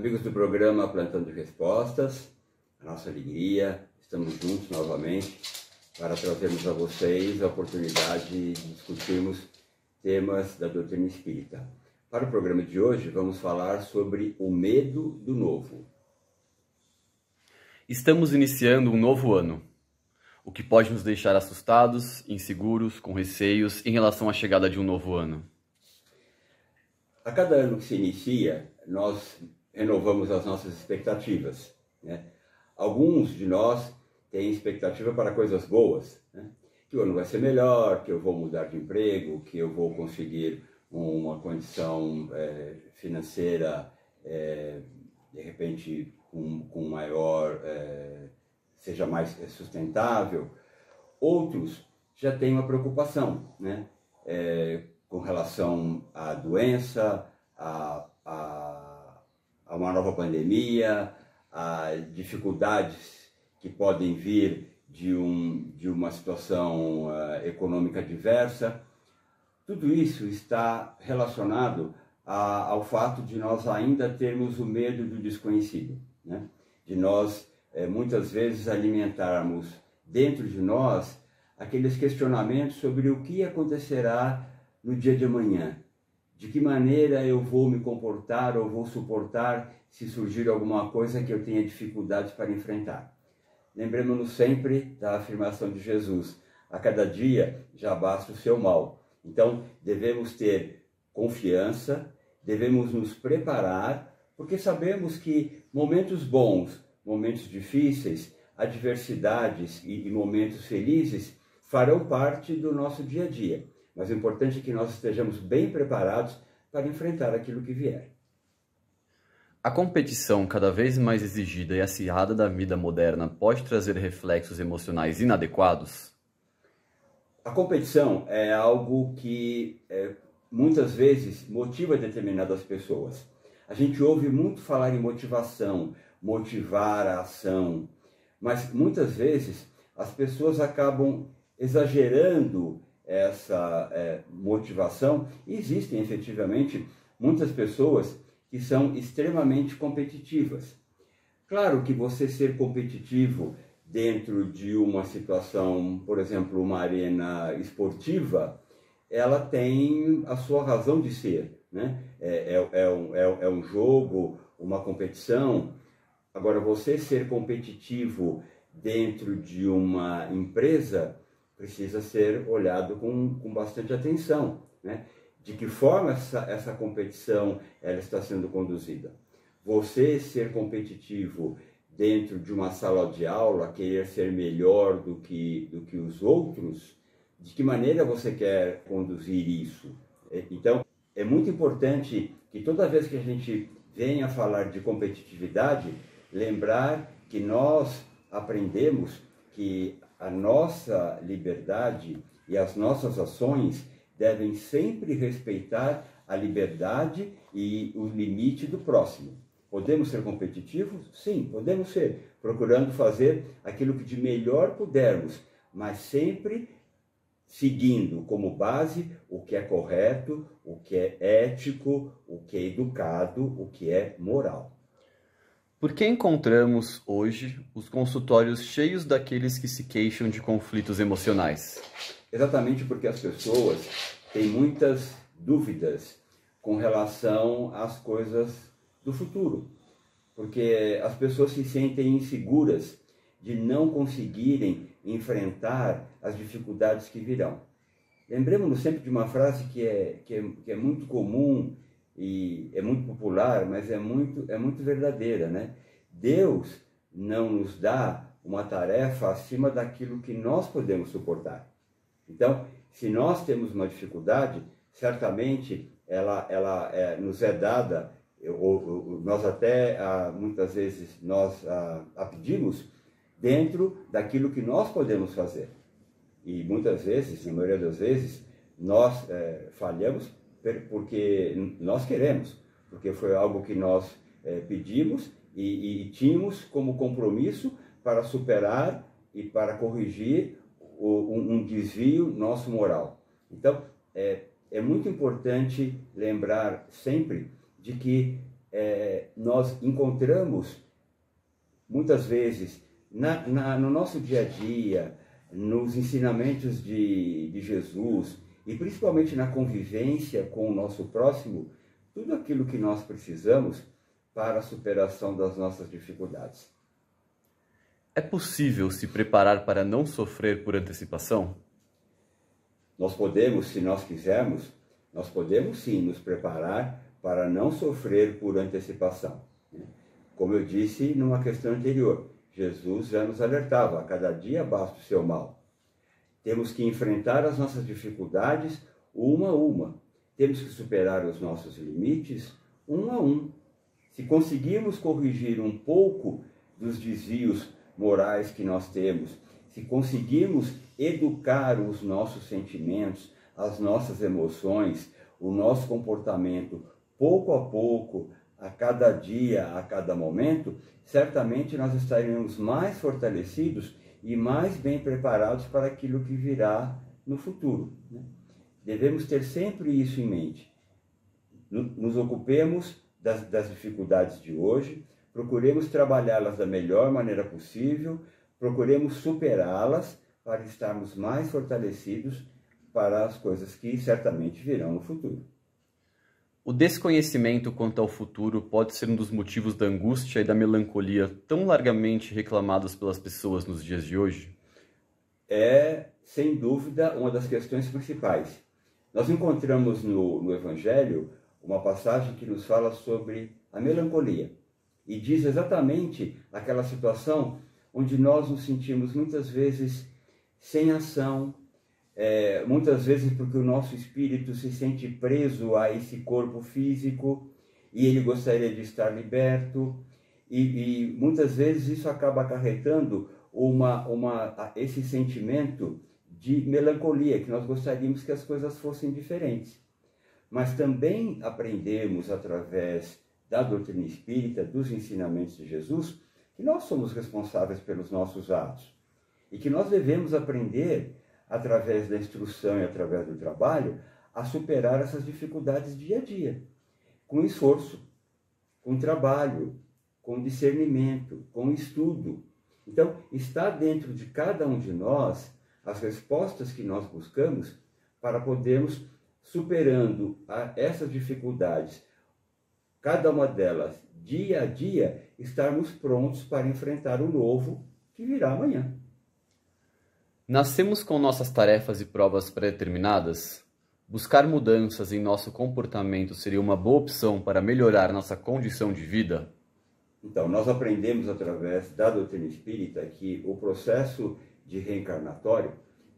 Amigos do programa Plantão de Respostas, a nossa alegria, estamos juntos novamente para trazermos a vocês a oportunidade de discutirmos temas da doutrina espírita. Para o programa de hoje, vamos falar sobre o medo do novo. Estamos iniciando um novo ano, o que pode nos deixar assustados, inseguros, com receios em relação à chegada de um novo ano. A cada ano que se inicia, nós renovamos as nossas expectativas, né? Alguns de nós têm expectativa para coisas boas, né? Que o ano vai ser melhor, que eu vou mudar de emprego, que eu vou conseguir uma condição financeira, de repente, com maior, seja mais sustentável. Outros já têm uma preocupação, né? Com relação à doença, a uma nova pandemia, a dificuldades que podem vir de uma situação econômica diversa. Tudo isso está relacionado ao fato de nós ainda termos o medo do desconhecido, né? De nós, muitas vezes, alimentarmos dentro de nós aqueles questionamentos sobre o que acontecerá no dia de amanhã. De que maneira eu vou me comportar ou vou suportar se surgir alguma coisa que eu tenha dificuldades para enfrentar. Lembremos-nos sempre da afirmação de Jesus: a cada dia já basta o seu mal. Então, devemos ter confiança, devemos nos preparar, porque sabemos que momentos bons, momentos difíceis, adversidades e momentos felizes farão parte do nosso dia a dia. Mas o importante é que nós estejamos bem preparados para enfrentar aquilo que vier. A competição cada vez mais exigida e acirrada da vida moderna pode trazer reflexos emocionais inadequados? A competição é algo que muitas vezes motiva determinadas pessoas. A gente ouve muito falar em motivação, motivar a ação, mas muitas vezes as pessoas acabam exagerando essa motivação. E existem efetivamente muitas pessoas que são extremamente competitivas. Claro que você ser competitivo dentro de uma situação, por exemplo, uma arena esportiva, ela tem a sua razão de ser, né? É um jogo, uma competição. Agora, você ser competitivo dentro de uma empresa precisa ser olhado com bastante atenção, né? De que forma essa competição ela está sendo conduzida. Você ser competitivo dentro de uma sala de aula, querer ser melhor do que os outros, de que maneira você quer conduzir isso? Então, é muito importante que toda vez que a gente venha falar de competitividade, lembrar que nós aprendemos que a nossa liberdade e as nossas ações devem sempre respeitar a liberdade e o limite do próximo. Podemos ser competitivos? Sim, podemos ser, procurando fazer aquilo que de melhor pudermos, mas sempre seguindo como base o que é correto, o que é ético, o que é educado, o que é moral. Por que encontramos hoje os consultórios cheios daqueles que se queixam de conflitos emocionais? Exatamente porque as pessoas têm muitas dúvidas com relação às coisas do futuro. Porque as pessoas se sentem inseguras de não conseguirem enfrentar as dificuldades que virão. Lembremos-nos sempre de uma frase que é muito comum e é muito popular, mas é muito verdadeira, né? Deus não nos dá uma tarefa acima daquilo que nós podemos suportar. Então, se nós temos uma dificuldade, certamente ela nos é dada, nós até muitas vezes a pedimos dentro daquilo que nós podemos fazer. E muitas vezes, na maioria das vezes, nós falhamos porque nós queremos, porque foi algo que nós pedimos e tínhamos como compromisso para superar e para corrigir um desvio nosso moral. Então, é muito importante lembrar sempre de que nós encontramos, muitas vezes, no nosso dia a dia, nos ensinamentos de Jesus, e principalmente na convivência com o nosso próximo, tudo aquilo que nós precisamos para a superação das nossas dificuldades. É possível se preparar para não sofrer por antecipação? Nós podemos, se nós quisermos, nós podemos sim nos preparar para não sofrer por antecipação. Como eu disse numa questão anterior, Jesus já nos alertava, a cada dia basta o seu mal. Temos que enfrentar as nossas dificuldades uma a uma. Temos que superar os nossos limites um a um. Se conseguirmos corrigir um pouco dos desvios morais que nós temos, se conseguirmos educar os nossos sentimentos, as nossas emoções, o nosso comportamento, pouco a pouco, a cada dia, a cada momento, certamente nós estaremos mais fortalecidos e mais bem preparados para aquilo que virá no futuro. Devemos ter sempre isso em mente. Nos ocupemos das dificuldades de hoje, procuremos trabalhá-las da melhor maneira possível, procuremos superá-las para estarmos mais fortalecidos para as coisas que certamente virão no futuro. O desconhecimento quanto ao futuro pode ser um dos motivos da angústia e da melancolia tão largamente reclamados pelas pessoas nos dias de hoje? É, sem dúvida, uma das questões principais. Nós encontramos no Evangelho uma passagem que nos fala sobre a melancolia e diz exatamente aquela situação onde nós nos sentimos muitas vezes sem ação, muitas vezes porque o nosso espírito se sente preso a esse corpo físico e ele gostaria de estar liberto, e muitas vezes isso acaba acarretando esse sentimento de melancolia, que nós gostaríamos que as coisas fossem diferentes. Mas também aprendemos através da doutrina espírita, dos ensinamentos de Jesus, que nós somos responsáveis pelos nossos atos e que nós devemos aprender, através da instrução e através do trabalho, a superar essas dificuldades dia a dia, com esforço, com trabalho, com discernimento, com estudo. Então, está dentro de cada um de nós as respostas que nós buscamos para podermos, superando essas dificuldades, cada uma delas, dia a dia, estarmos prontos para enfrentar o novo que virá amanhã. Nascemos com nossas tarefas e provas pré-determinadas? Buscar mudanças em nosso comportamento seria uma boa opção para melhorar nossa condição de vida? Então, nós aprendemos através da doutrina espírita que o processo reencarnatório,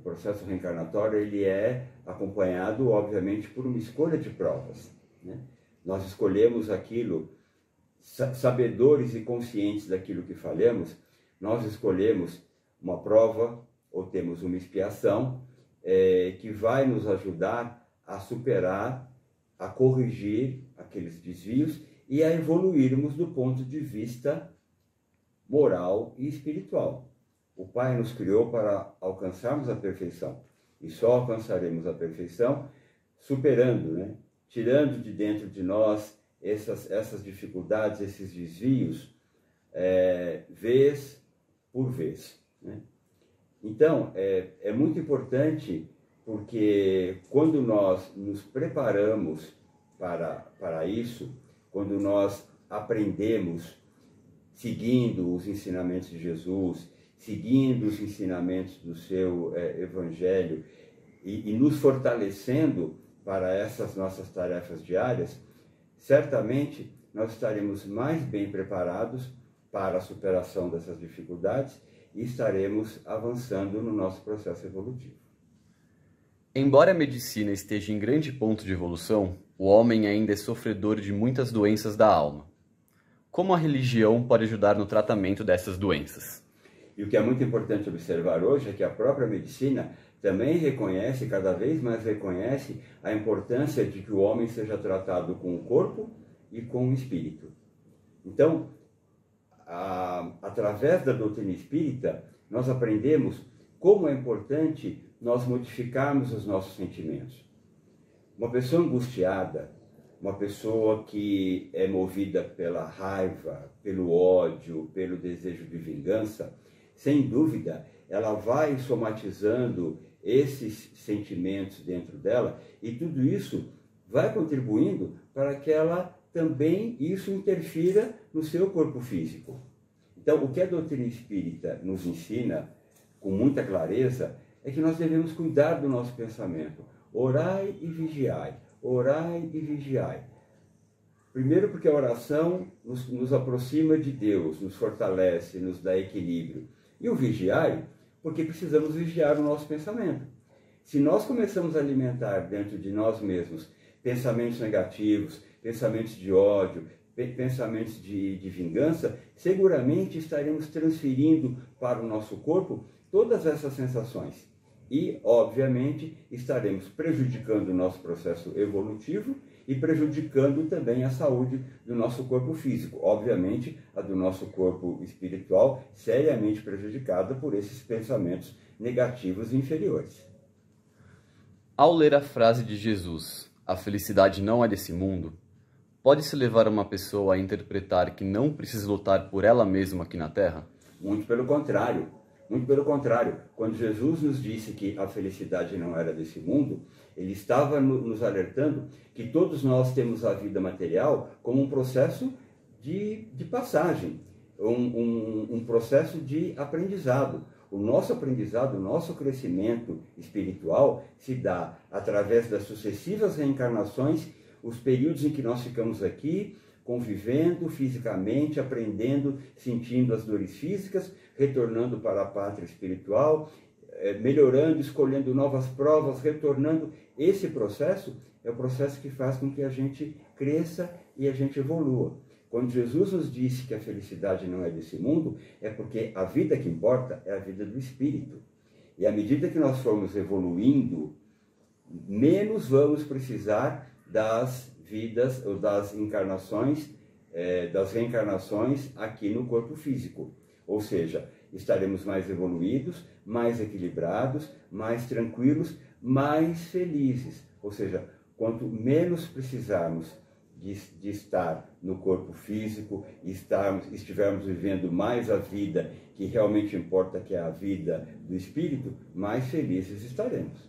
ele é acompanhado, obviamente, por uma escolha de provas, né? Nós escolhemos aquilo, sabedores e conscientes daquilo que falhamos, nós escolhemos uma prova ou temos uma expiação que vai nos ajudar a superar, a corrigir aqueles desvios e a evoluirmos do ponto de vista moral e espiritual. O Pai nos criou para alcançarmos a perfeição e só alcançaremos a perfeição superando, né? Tirando de dentro de nós essas dificuldades, esses desvios, vez por vez, né? Então, é muito importante, porque quando nós nos preparamos para isso, quando nós aprendemos, seguindo os ensinamentos de Jesus, seguindo os ensinamentos do seu Evangelho e nos fortalecendo para essas nossas tarefas diárias, certamente nós estaremos mais bem preparados para a superação dessas dificuldades e estaremos avançando no nosso processo evolutivo. Embora a medicina esteja em grande ponto de evolução, o homem ainda é sofredor de muitas doenças da alma. Como a religião pode ajudar no tratamento dessas doenças? E o que é muito importante observar hoje é que a própria medicina também reconhece, cada vez mais reconhece, a importância de que o homem seja tratado com o corpo e com o espírito. Então, através da doutrina espírita, nós aprendemos como é importante nós modificarmos os nossos sentimentos. Uma pessoa angustiada, uma pessoa que é movida pela raiva, pelo ódio, pelo desejo de vingança, sem dúvida, ela vai somatizando esses sentimentos dentro dela e tudo isso vai contribuindo para que ela também, isso interfira no seu corpo físico. Então, o que a doutrina espírita nos ensina com muita clareza é que nós devemos cuidar do nosso pensamento. Orai e vigiai, orai e vigiai. Primeiro porque a oração nos aproxima de Deus, nos fortalece, nos dá equilíbrio. E o vigiai porque precisamos vigiar o nosso pensamento. Se nós começamos a alimentar dentro de nós mesmos pensamentos negativos, pensamentos de ódio, pensamentos de vingança, seguramente estaremos transferindo para o nosso corpo todas essas sensações. E, obviamente, estaremos prejudicando o nosso processo evolutivo e prejudicando também a saúde do nosso corpo físico. Obviamente, a do nosso corpo espiritual seriamente prejudicada por esses pensamentos negativos inferiores. Ao ler a frase de Jesus, a felicidade não é desse mundo, pode-se levar uma pessoa a interpretar que não precisa lutar por ela mesma aqui na Terra? Muito pelo contrário. Muito pelo contrário, quando Jesus nos disse que a felicidade não era desse mundo, ele estava nos alertando que todos nós temos a vida material como um processo de passagem, um processo de aprendizado. O nosso aprendizado, o nosso crescimento espiritual se dá através das sucessivas reencarnações, os períodos em que nós ficamos aqui, convivendo fisicamente, aprendendo, sentindo as dores físicas, retornando para a pátria espiritual, melhorando, escolhendo novas provas, retornando. Esse processo é o processo que faz com que a gente cresça e a gente evolua. Quando Jesus nos disse que a felicidade não é desse mundo, é porque a vida que importa é a vida do espírito. E à medida que nós formos evoluindo, menos vamos precisar das vidas ou das encarnações, das reencarnações aqui no corpo físico. Ou seja, estaremos mais evoluídos, mais equilibrados, mais tranquilos, mais felizes. Ou seja, quanto menos precisarmos de estar no corpo físico, estivermos vivendo mais a vida que realmente importa, que é a vida do espírito, mais felizes estaremos.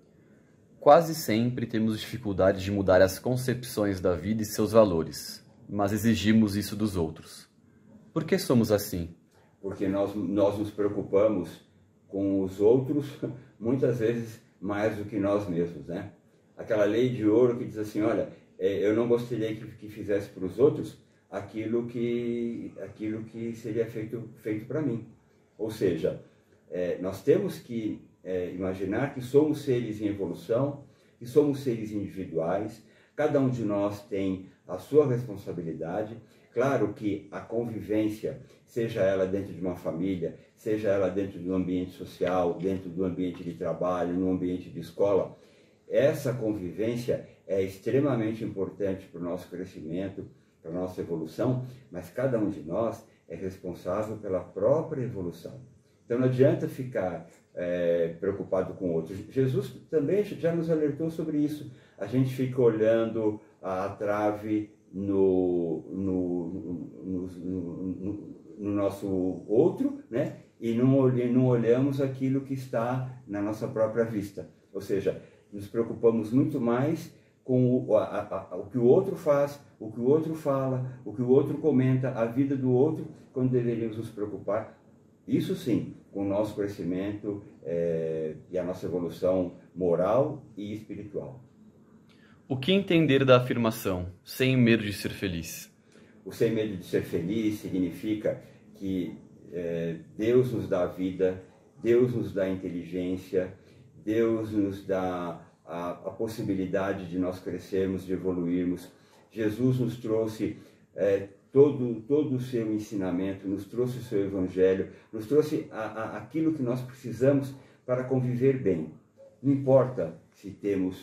Quase sempre temos dificuldade de mudar as concepções da vida e seus valores, mas exigimos isso dos outros. Por que somos assim? Porque nós nos preocupamos com os outros muitas vezes mais do que nós mesmos, né? Aquela lei de ouro que diz assim, olha, eu não gostaria que fizesse para os outros aquilo que seria feito para mim. Ou seja, nós temos que imaginar que somos seres em evolução, que somos seres individuais, cada um de nós tem a sua responsabilidade. Claro que a convivência, seja ela dentro de uma família, seja ela dentro do ambiente social, dentro do ambiente de trabalho, no ambiente de escola, essa convivência é extremamente importante para o nosso crescimento, para a nossa evolução, mas cada um de nós é responsável pela própria evolução. Então não adianta ficar preocupado com outros. Jesus também já nos alertou sobre isso. A gente fica olhando a trave no nosso outro, né? E não olhamos aquilo que está na nossa própria vista. Ou seja, nos preocupamos muito mais com o que o outro faz, o que o outro fala, o que o outro comenta, a vida do outro, quando deveríamos nos preocupar, isso sim, com o nosso crescimento e a nossa evolução moral e espiritual. O que entender da afirmação, sem medo de ser feliz? O sem medo de ser feliz significa que Deus nos dá a vida, Deus nos dá a inteligência, Deus nos dá a possibilidade de nós crescermos, de evoluirmos. Jesus nos trouxe todo o seu ensinamento, nos trouxe o seu evangelho, nos trouxe aquilo que nós precisamos para conviver bem. Não importa se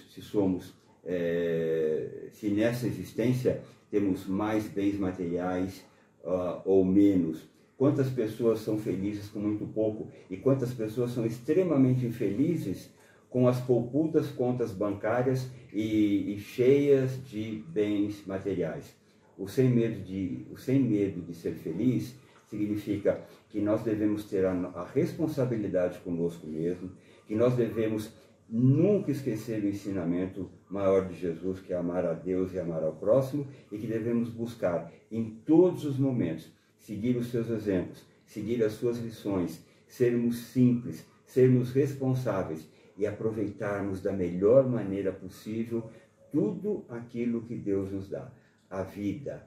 nessa existência temos mais bens materiais ou menos. Quantas pessoas são felizes com muito pouco e quantas pessoas são extremamente infelizes com as poupudas contas bancárias e cheias de bens materiais. O sem medo de ser feliz significa que nós devemos ter a responsabilidade conosco mesmo, que nós devemos nunca esquecer o ensinamento maior de Jesus, que é amar a Deus e amar ao próximo, e que devemos buscar em todos os momentos seguir os seus exemplos, seguir as suas lições, sermos simples, sermos responsáveis e aproveitarmos da melhor maneira possível tudo aquilo que Deus nos dá. A vida.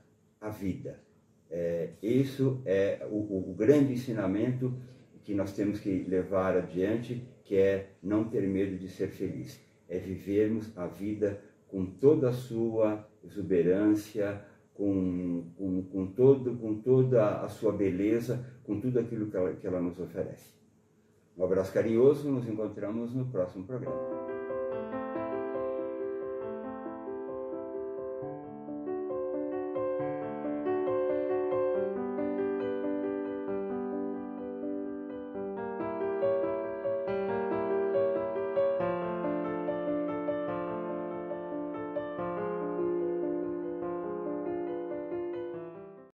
Isso é o grande ensinamento que nós temos que levar adiante, que é não ter medo de ser feliz. É vivermos a vida com toda a sua exuberância, com toda a sua beleza, com tudo aquilo que ela nos oferece. Um abraço carinhoso, nos encontramos no próximo programa.